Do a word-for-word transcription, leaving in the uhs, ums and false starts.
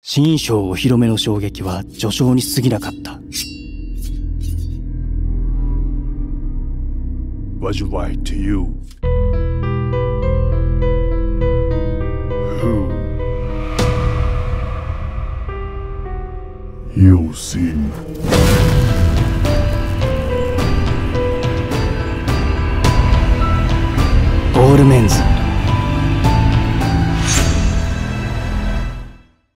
新衣装お披露目の衝撃は序章に過ぎなかった。 Was right to you. Who? You'll see. オールメンズ